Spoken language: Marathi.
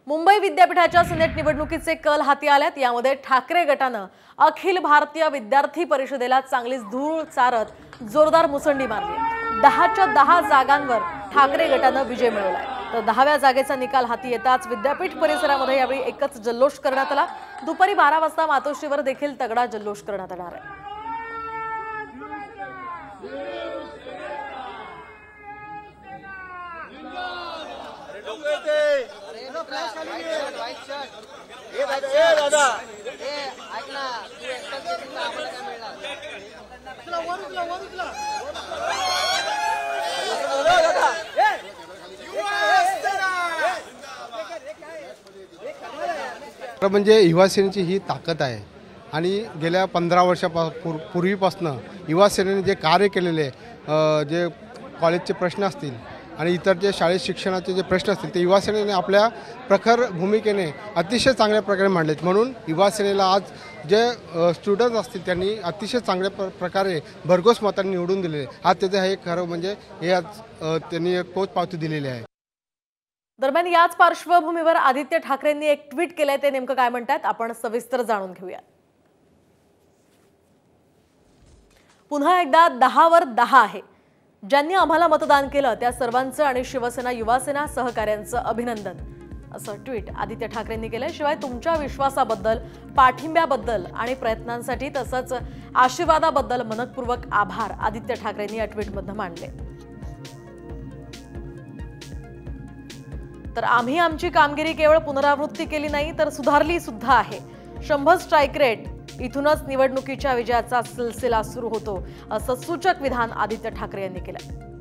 मुंबई विद्यापीठाच्या सिनेट निवडणुकीचे कल हाती आल्यात। यामध्ये ठाकरे गटानं अखिल भारतीय विद्यार्थी परिषदेला चांगलीच धूळ चारत जोरदार मुसंडी मारली। 10च्या 10 जागांवर ठाकरे गटानं विजय मिळवलाय। तर 10व्या जागेचा निकाल हाती येताच विद्यापीठ परिसरामध्ये यावेळी एकच जल्लोष करण्यात आला। दुपारी 12 वाजता मातोश्रीवर देखील तगडा जल्लोष करण्यात येणार आहे। म्हणजे युवा सेनेची ही ताकद आहे आणि गेल्या 15 वर्षापूर्वीपासून युवा सेनेने जे कार्य केलेले जे कॉलेजचे प्रश्न असतील आणि इतर जे शाळेत शिक्षणाचे जे प्रश्न असतील ते युवा सेनेने आपल्या प्रखर भूमिकेने अतिशय चांगल्या प्रकारे मांडलेत। म्हणून युवा सेनेला आज जे स्टुडंट्स असतील त्यांनी अतिशय चांगल्या प्रकारे भरघोस मतांनी निवडून दिलेले। आज त्याचं हे खरं म्हणजे हे आज त्यांनी एक पोचपावती दिलेली आहे। दरम्यान याच पार्श्वभूमीवर आदित्य ठाकरेंनी एक ट्विट केलंय। ते नेमकं काय म्हणतात आपण सविस्तर जाणून घेऊया। पुन्हा एकदा 10वर 10 आहे। ज्यांनी आम्हाला मतदान केलं त्या सर्वांचं आणि शिवसेना युवासेना सहकार्यांचं अभिनंदन, असं ट्विट आदित्य ठाकरेंनी केलंय। शिवाय तुमच्या विश्वासाबद्दल, पाठिंब्याबद्दल आणि प्रयत्नांसाठी तसंच आशीर्वादाबद्दल मनपूर्वक आभार आदित्य ठाकरेंनी या ट्विटमध्ये मांडले। तर आम्ही आमची कामगिरी केवळ पुनरावृत्ती केली नाही तर सुधारली सुद्धा आहे। 100 स्ट्राईक रेट इथूनच निवडणुकीच्या विजयाचा सिलसिला सुरू होतो, असं सूचक विधान आदित्य ठाकरे यांनी केलं।